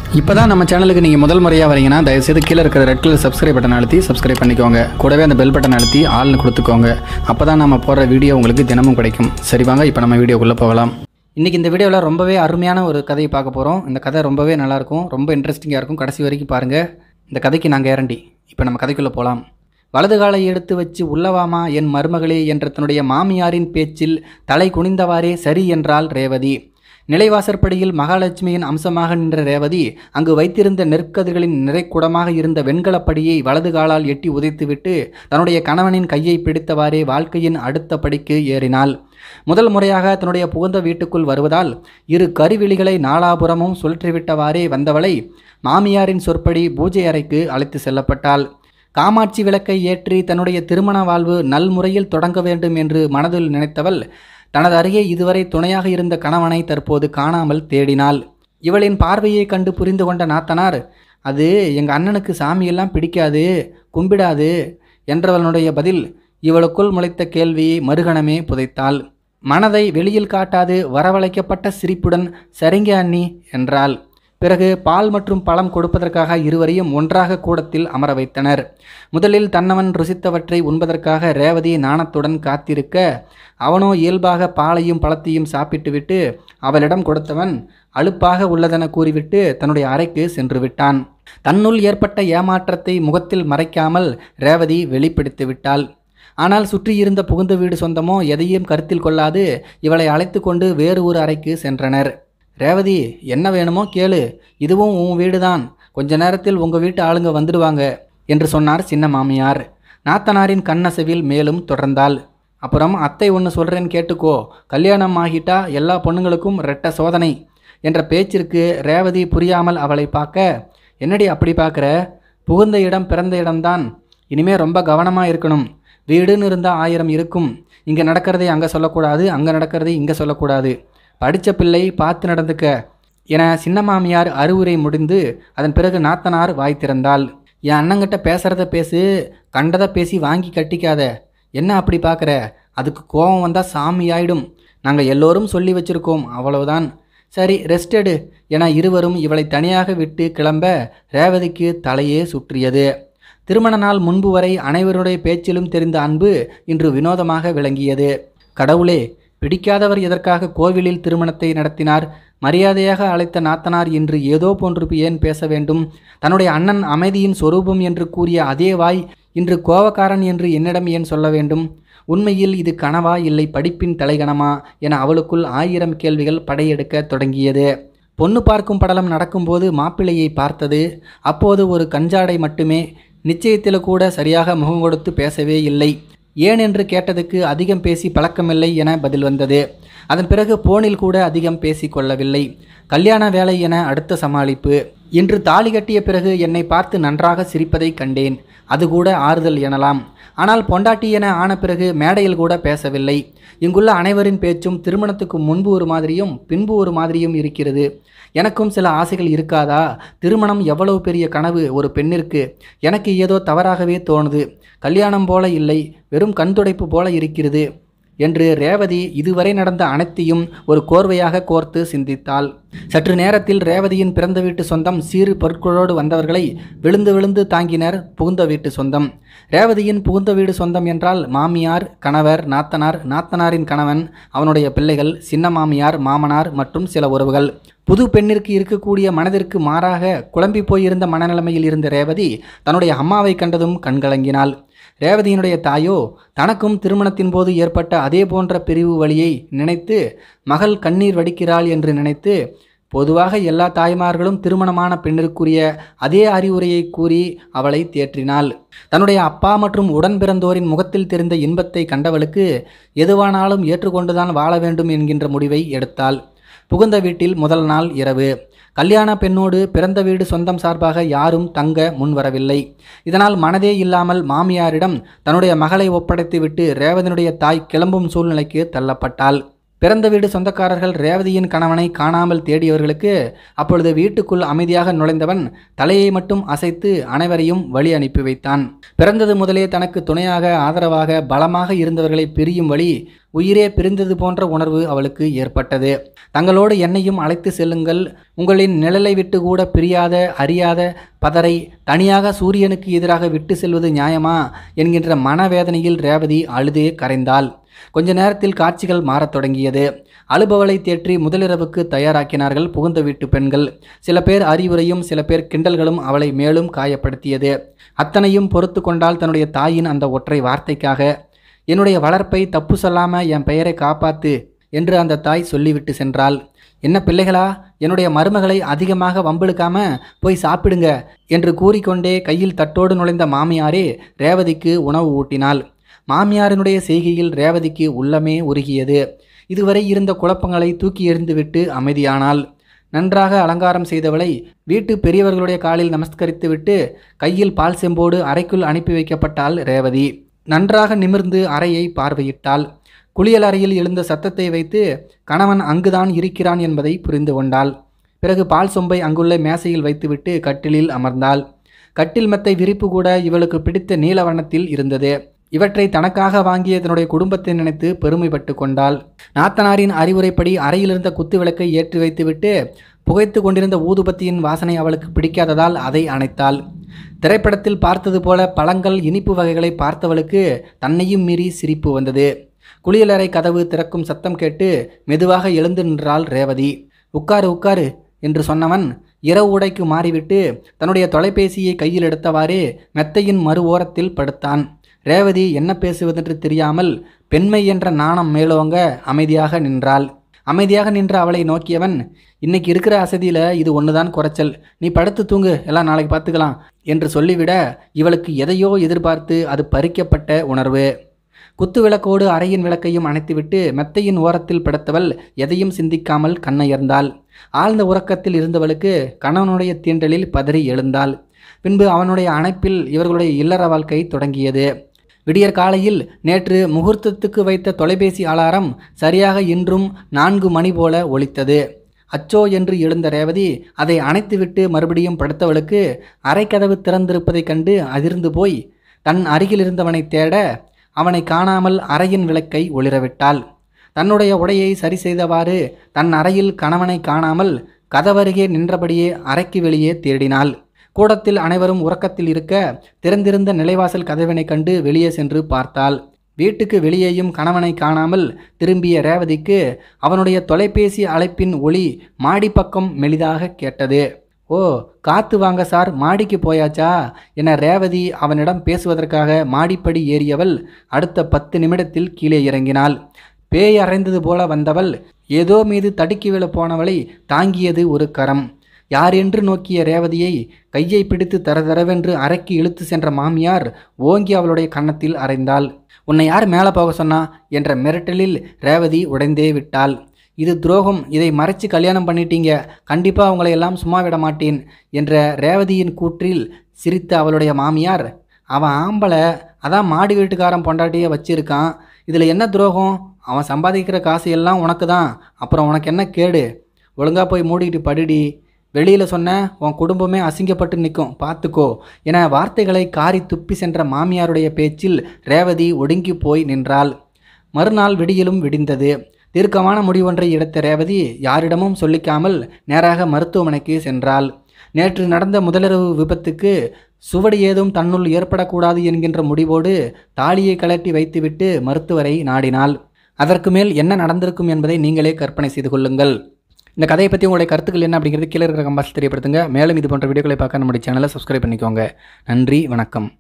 இப்போதான் நம்ம சேனலுக்கு நீங்கள் முதல் முறையாக வரீங்கன்னா தயவுசெய்து கீழே இருக்கிற ரெட் கலர் சப்ஸ்கிரைப் பட்டன் அழுத்தி சப்ஸ்கிரைப் பண்ணிக்கோங்க. கூடவே அந்த பெல் பட்டன் அழுத்தி ஆள்னு கொடுத்துக்கோங்க. அப்போ தான் நம்ம போடுற வீடியோ உங்களுக்கு தினமும் கிடைக்கும். சரி வாங்க இப்போ நம்ம வீடியோக்குள்ளே போகலாம். இன்றைக்கி இந்த வீடியோவில் ரொம்பவே அருமையான ஒரு கதையை பார்க்க போகிறோம். இந்த கதை ரொம்பவே நல்லாயிருக்கும், ரொம்ப இன்ட்ரெஸ்டிங்காக இருக்கும். கடைசி வரைக்கும் பாருங்கள். இந்த கதைக்கு நான் கேரண்டி. இப்போ நம்ம கதைக்குள்ளே போகலாம். வலது காலை எடுத்து வச்சு உள்ளவாமா என் மருமகளே என்ற தன்னுடைய மாமியாரின் பேச்சில் தலை குனிந்தவாறே சரி என்றாள் ரேவதி. நிலைவாசற்படியில் மகாலட்சுமியின் அம்சமாக நின்ற ரேவதி அங்கு வைத்திருந்த நெற்கதிர்களின் நிறைக்குடமாக இருந்த வெண்கலப்படியை வலது காலால் எட்டி உதைத்துவிட்டு தன்னுடைய கணவனின் கையை பிடித்தவாறே வாழ்க்கையின் அடுத்த படிக்கு ஏறினாள். முதல் முறையாக தன்னுடைய புகுந்த வீட்டுக்குள் வருவதால் இரு கருவிழிகளை நாலாபுரமும் சுழற்றிவிட்டவாறே வந்தவளை மாமியாரின் சொற்படி பூஜை அறைக்கு அழைத்து செல்லப்பட்டாள். காமாட்சி விளக்கை ஏற்றி தன்னுடைய திருமண வாழ்வு நல்முறையில் தொடங்க வேண்டும் என்று மனதில் நினைத்தவள் தனது அருகே இதுவரை துணையாக இருந்த கணவனை தற்போது காணாமல் தேடினாள். இவளின் பார்வையை கண்டு புரிந்து கொண்ட நாத்தனார், அது எங்கள் அண்ணனுக்கு சாமியெல்லாம் பிடிக்காது, கும்பிடாது என்றவனுடைய பதில் இவளுக்குள் முளைத்த கேள்வியை மறுகணமே புதைத்தாள். மனதை வெளியில் காட்டாது வரவழைக்கப்பட்ட சிரிப்புடன் சரிங்க அண்ணி என்றாள். பிறகு பால் மற்றும் பழம் கொடுப்பதற்காக இருவரையும் ஒன்றாக கூடத்தில் அமர வைத்தனர். முதலில் தன்னவன் ருசித்தவற்றை உண்பதற்காக ரேவதி நாணத்துடன் காத்திருக்க, அவனோ இயல்பாக பாலையும் பழத்தையும் சாப்பிட்டுவிட்டு அவளிடம் கொடுத்தவன் அலுப்பாக உள்ளதென கூறிவிட்டு தன்னுடைய அறைக்கு சென்று விட்டான். தன்னுள் ஏற்பட்ட ஏமாற்றத்தை முகத்தில் மறைக்காமல் ரேவதி வெளிப்படுத்தி விட்டாள். ஆனால் சுற்றியிருந்த புகுந்த வீடு சொந்தமோ எதையும் கருத்தில் கொள்ளாது இவளை அழைத்து கொண்டு வேறு ஒரு அறைக்கு சென்றனர். ரேவதி, என்ன வேணுமோ கேளு, இதுவும் உன் வீடுதான், கொஞ்ச நேரத்தில் உங்கள் வீட்டு ஆளுங்க வந்துடுவாங்க என்று சொன்னார் சின்ன மாமியார். நாத்தனாரின் கண்ணசைவில் மேலும் தொடர்ந்தாள். அப்புறம் அத்தை ஒன்று சொல்கிறேன்னு கேட்டுக்கோ, கல்யாணம் ஆகிட்டா எல்லா பொண்ணுங்களுக்கும் ரெட்ட சோதனை என்ற பேச்சிற்கு ரேவதி புரியாமல் அவளை பார்க்க, என்னடி அப்படி பார்க்குற, புகுந்த இடம் பிறந்த இடம்தான், இனிமே ரொம்ப கவனமாக இருக்கணும், வீடுன்னு இருந்தால் 1000 இருக்கும், இங்கே நடக்கிறதை அங்கே சொல்லக்கூடாது, அங்கே நடக்கிறதை இங்கே சொல்லக்கூடாது, படித்த பிள்ளை பார்த்து நடந்துக்க என சின்ன மாமியார் அறிவுரை முடிந்து அதன் பிறகு நாத்தனார் வாய் திறந்தாள். என் அண்ணங்கிட்ட பேசுகிறத பேசு, கண்டதை பேசி வாங்கி கட்டிக்காத, என்ன அப்படி பார்க்குற, அதுக்கு கோபம் வந்தால் சாமி ஆயிடும், நாங்கள் எல்லோரும் சொல்லி வச்சுருக்கோம், அவ்வளவுதான், சரி ரெஸ்ட் எடு என இருவரும் இவளை தனியாக விட்டு கிளம்ப ரேவதிக்கு தலையே சுற்றியது. திருமண நாள் முன்பு வரை அனைவருடைய பேச்சிலும் தெரிந்த அன்பு இன்று வினோதமாக விளங்கியது. கடவுளே, பிடிக்காதவர் எதற்காக கோவிலில் திருமணத்தை நடத்தினார், மரியாதையாக அழைத்த நாத்தனார் இன்று ஏதோ போன்று ஏன் பேச வேண்டும், தன்னுடைய அண்ணன் அமைதியின் சொரூபம் என்று கூறிய அதே வாய் இன்று கோவக்காரன் என்று என்னிடம் ஏன் சொல்ல வேண்டும், உண்மையில் இது கனவா இல்லை படிப்பின் தலைகணமா என அவளுக்குள் 1000 கேள்விகள் படையெடுக்க தொடங்கியது. பொண்ணு பார்க்கும் படலம் நடக்கும்போது மாப்பிள்ளையை பார்த்தது, அப்போது ஒரு கஞ்சாடை மட்டுமே, நிச்சயத்தில் கூட சரியாக முகம் கொடுத்து பேசவே இல்லை. ஏன் என்று கேட்டதுக்கு அதிகம் பேசி பழக்கமில்லை என பதில் வந்தது. அதன் பிறகு போனில் கூட அதிகம் பேசி கொள்ளவில்லை. கல்யாண வேலை என அடுத்த சமாளிப்பு. இன்று தாலி கட்டிய பிறகு என்னை பார்த்து நன்றாக சிரிப்பதை கண்டேன், அது கூட ஆறுதல் எனலாம். ஆனால் பொண்டாட்டி என ஆன பிறகு மேடையில் கூட பேசவில்லை. இங்குள்ள அனைவரின் பேச்சும் திருமணத்துக்கு முன்பு ஒரு மாதிரியும் பின்பு ஒரு மாதிரியும் இருக்கிறது. எனக்கும் சில ஆசைகள் இருக்காதா, திருமணம் எவ்வளவு பெரிய கனவு ஒரு பெண்ணிற்கு, எனக்கு ஏதோ தவறாகவே தோணுது, கல்யாணம் போல இல்லை, வெறும் கண்துடைப்பு போல இருக்கிறது என்று ரேவதி இதுவரை நடந்த அனைத்தையும் ஒரு கோர்வையாக கோர்த்து சிந்தித்தாள். சற்று நேரத்தில் ரேவதியின் பிறந்த வீட்டு சொந்தம் சீறு பொருட்களோடு வந்தவர்களை விழுந்து விழுந்து தாங்கினர் புகுந்த வீட்டு சொந்தம். ரேவதியின் புகுந்த வீடு சொந்தம் என்றால் மாமியார், கணவர், நாத்தனார், நாத்தனாரின் கணவன், அவனுடைய பிள்ளைகள், சின்ன மாமியார், மாமனார் மற்றும் சில உறவுகள். புது பெண்ணிற்கு இருக்கக்கூடிய மனதிற்கு மாறாக குழம்பி போயிருந்த மனநிலைமையில் இருந்த ரேவதி தன்னுடைய அம்மாவை கண்டதும் கண்கலங்கினாள். ரேவதியினுடைய தாயோ தனக்கும் திருமணத்தின் போது ஏற்பட்ட அதே போன்ற பிரிவு வழியை நினைத்து மகள் கண்ணீர் வடிக்கிறாள் என்று நினைத்து பொதுவாக எல்லா தாய்மார்களும் திருமணமான பெண்ணிற்குரிய அதே அறிவுரையை கூறி அவளை தேற்றினாள். தன்னுடைய அப்பா மற்றும் உடன் பிறந்தோரின் முகத்தில் தெரிந்த இன்பத்தை கண்டவளுக்கு எதுவானாலும் ஏற்றுக்கொண்டுதான் வாழ வேண்டும் என்கின்ற முடிவை எடுத்தாள். புகுந்த வீட்டில் முதல் நாள் இரவு கல்யாண பெண்ணோடு பிறந்த வீடு சொந்தம் சார்பாக யாரும் தங்க முன்வரவில்லை. இதனால் மனதே இல்லாமல் மாமியாரிடம் தன்னுடைய மகளை ஒப்படைத்துவிட்டு ரேவதியினுடைய தாய் கிளம்பும் சூழ்நிலைக்கு தள்ளப்பட்டாள். பிறந்த வீடு சொந்தக்காரர்கள் ரேவதியின் கணவனை காணாமல் தேடியவர்களுக்கு அப்பொழுது வீட்டுக்குள் அமைதியாக நுழைந்தவன் தலையை மட்டும் அசைத்து அனைவரையும் வழி அனுப்பி வைத்தான். பிறந்தது முதலே தனக்கு துணையாக ஆதரவாக பலமாக இருந்தவர்களை பிரியும் வழி உயிரே பிரிந்தது போன்ற உணர்வு அவளுக்கு ஏற்பட்டது. தங்களோடு என்னையும் அழைத்து செல்லுங்கள், உங்களின் நிழலை விட்டு கூட பிரியாத அறியாத பதரை தனியாக சூரியனுக்கு எதிராக விட்டு செல்வது நியாயமா என்கின்ற மனவேதனையில் ரேவதி அழுதே கரைந்தாள். கொஞ்ச நேரத்தில் காட்சிகள் மாறத் தொடங்கியது. அழுபவளை தேற்றி முதலிரவுக்கு தயாராக்கினார்கள் புகுந்த வீட்டு பெண்கள். சில பேர் அறிவுரையும் சில பேர் கிண்டல்களும் அவளை மேலும் காயப்படுத்தியது. அத்தனையும் பொறுத்து கொண்டால் தன்னுடைய தாயின் அந்த ஒற்றை வார்த்தைக்காக. என்னுடைய வளர்ப்பை தப்பு சொல்லாம என் பெயரை காப்பாத்து என்று அந்த தாய் சொல்லிவிட்டு சென்றாள். என்ன பிள்ளைகளா, என்னுடைய மருமகளை அதிகமாக வம்பிழுக்காம போய் சாப்பிடுங்க என்று கூறிக்கொண்டே கையில் தட்டோடு நுழைந்த மாமியாரே ரேவதிக்கு உணவு ஊட்டினாள். மாமியாரினுடைய செய்கையில் ரேவதிக்கு உள்ளமே உருகியது. இதுவரை இருந்த குழப்பங்களை தூக்கி எறிந்துவிட்டு அமைதியானாள். நன்றாக அலங்காரம் செய்தவளை வீட்டு பெரியவர்களுடைய காலில் நமஸ்கரித்துவிட்டு கையில் பால் செம்போடு அறைக்குள் அனுப்பி வைக்கப்பட்டாள் ரேவதி. நன்றாக நிமிர்ந்து அறையை பார்வையிட்டாள். குளியல் அறையில் எழுந்த சத்தத்தை வைத்து கணவன் அங்குதான் இருக்கிறான் என்பதை புரிந்து கொண்டாள். பிறகு பால் சொம்பை அங்குள்ள மேசையில் வைத்துவிட்டு கட்டிலில் அமர்ந்தாள். கட்டில் மெத்தை விரிப்பு கூட இவளுக்கு பிடித்த நீல வண்ணத்தில் இருந்தது. இவற்றை தனக்காக வாங்கிய தன்னுடைய குடும்பத்தை நினைத்து பெருமைப்பட்டு கொண்டாள். நாத்தனாரின் அறிவுரைப்படி அறையிலிருந்த குத்து விளக்கை ஏற்றி வைத்துவிட்டு புகைத்து கொண்டிருந்த ஊதுபத்தியின் வாசனை அவளுக்கு பிடிக்காததால் அதை அணைத்தாள். திரைப்படத்தில் பார்த்தது போல பழங்கள் இனிப்பு வகைகளை பார்த்தவளுக்கு தன்னையும் மீறி சிரிப்பு வந்தது. குளியலறை கதவு திறக்கும் சத்தம் கேட்டு மெதுவாக எழுந்து நின்றாள் ரேவதி. உட்காரு உட்காரு என்று சொன்னவன் இரவு உடைக்கு மாறிவிட்டு தன்னுடைய தொலைபேசியை கையில் எடுத்தவாறே மெத்தையின் மறு ஓரத்தில் படுத்தான். ரேவதி என்ன பேசுவதென்று தெரியாமல் பெண்மை என்ற நாணம் மேலோங்க அமைதியாக நின்றாள். அமைதியாக நின்ற அவளை நோக்கியவன், இன்னைக்கு இருக்கிற அசதியில் இது ஒன்றுதான் குறைச்சல், நீ படுத்து தூங்கு, எல்லாம் நாளைக்கு பார்த்துக்கலாம் என்று சொல்லிவிட இவளுக்கு எதையோ எதிர்பார்த்து அது பறிக்கப்பட்ட உணர்வு. குத்து விளக்கோடு அறையின் விளக்கையும் அணைத்துவிட்டு மெத்தையின் ஓரத்தில் படுத்தவள் எதையும் சிந்திக்காமல் கண்ணயர்ந்தாள். ஆழ்ந்த உறக்கத்தில் இருந்தவளுக்கு கணவனுடைய தீண்டலில் பதறி எழுந்தாள். பின்பு அவனுடைய அணைப்பில் இவர்களுடைய இல்லற வாழ்க்கை தொடங்கியது. விடியற் காலையில் நேற்று முகூர்த்தத்துக்கு வைத்த தொலைபேசி அலாரம் சரியாக இன்றும் 4 மணி போல ஒலித்தது. அச்சோ என்று எழுந்த ரேவதி அதை அணைத்துவிட்டு மறுபடியும் படுத்தவளுக்கு அறைக்கதவு திறந்திருப்பதைக் கண்டு அதிர்ந்து போய் தன் அருகில் இருந்தவனை தேட அவனை காணாமல் அறையின் விளக்கை ஒளிரவிட்டாள். தன்னுடைய உடையை சரி செய்தவாறு தன் அறையில் கணவனை காணாமல் கதவருகே நின்றபடியே அறைக்கு வெளியே தேடினாள். கூடத்தில் அனைவரும் உறக்கத்தில் இருக்க திறந்திருந்த நிலைவாசல் கதவினை கண்டு வெளியே சென்று பார்த்தாள். வீட்டுக்கு வெளியேயும் கணவனை காணாமல் திரும்பிய ரேவதிக்கு அவனுடைய தொலைபேசி அழைப்பின் ஒளி மாடி பக்கம் மெலிதாக கேட்டது. ஓ, காத்து வாங்க சார், மாடிக்கு போயாச்சா என ரேவதி அவனிடம் பேசுவதற்காக மாடிப்படி ஏறியவள் அடுத்த 10 நிமிடத்தில் கீழே இறங்கினாள். பேய் அறைந்தது போல வந்தவள் ஏதோ மீது தடுக்கி விழ போனவளை தாங்கியது ஒரு கரம். யார் என்று நோக்கிய ரேவதியை கையை பிடித்து தரதரவென்று அறைக்கு இழுத்து சென்ற மாமியார் ஓங்கி அவளுடைய கன்னத்தில் அறைந்தாள். உன்னை யார் மேலே போக சொன்னா என்ற மிரட்டலில் ரேவதி உடைந்தே விட்டாள். இது துரோகம், இதை மறைச்சு கல்யாணம் பண்ணிட்டீங்க, கண்டிப்பாக உங்களை எல்லாம் சும்மா விட மாட்டேன் என்ற ரேவதியின் கூற்றில் சிரித்த அவளுடைய மாமியார், அவன் ஆம்பளை, அதான் மாடி வீட்டுக்காரன் பொண்டாட்டியை வச்சிருக்கான், இதில் என்ன துரோகம், அவன் சம்பாதிக்கிற காசு எல்லாம் உனக்கு தான், அப்புறம் உனக்கு என்ன கேடு, ஒழுங்காக போய் மூடிக்கிட்டு படிடி, வெளியில் சொன்ன உன் குடும்பமே அசிங்கப்பட்டு நிற்கும், பார்த்துக்கோ என வார்த்தைகளை காரி துப்பி சென்ற மாமியாருடைய பேச்சில் ரேவதி ஒடுங்கி போய் நின்றாள். மறுநாள் விடியலும் விடிந்தது. தீர்க்கமான முடிவொன்றை எடுத்த ரேவதி யாரிடமும் சொல்லிக்காமல் நேராக மருத்துவமனைக்கு சென்றாள். நேற்று நடந்த முதலிரவு விபத்துக்கு சுவடு ஏதும் தன்னுள் ஏற்படக்கூடாது என்கின்ற முடிவோடு தாலியை கழட்டி வைத்துவிட்டு மருத்துவரை நாடினாள். அதற்கு மேல் என்ன நடந்திருக்கும் என்பதை நீங்களே கற்பனை செய்து கொள்ளுங்கள். இந்த கதையை பற்றி உங்களுடைய கருத்துக்கள் என்ன அப்படிங்கிறது கீழே இருக்கிற கமெண்ட்ஸ் தெரியப்படுத்துங்க. மேலும் இது போன்ற வீடியோக்களை பார்க்க நம்முடைய சேனலை சப்ஸ்கிரைப் பண்ணிக்கோங்க. நன்றி, வணக்கம்.